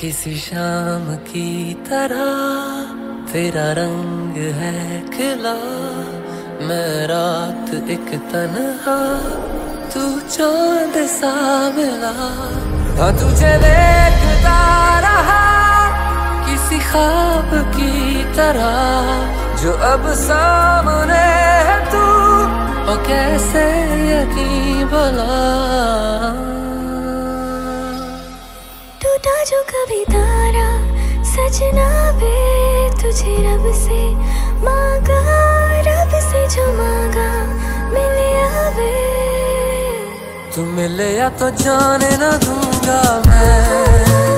किसी शाम की तरह तेरा रंग है खिला, मैं रात एक तन्हा, तू चांद सा मिला। हाँ तुझे देखता रहा किसी ख्वाब की तरह, जो अब सामने है तू, और कैसे यकीन भला। टूटा जो कभी तारा सजना वे, तुझे रब से मांगा, रब से जो मांगा मिले आवे। तू मिले या तो जाने ना दूंगा मैं।